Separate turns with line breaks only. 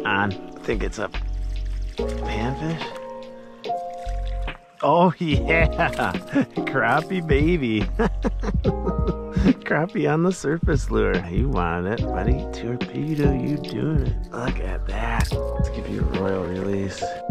on. I think it's a panfish. Oh yeah, crappie baby. Crappie on the surface lure. You wanted it, buddy. Torpedo, you doing it. Look at that. Let's give you a royal release.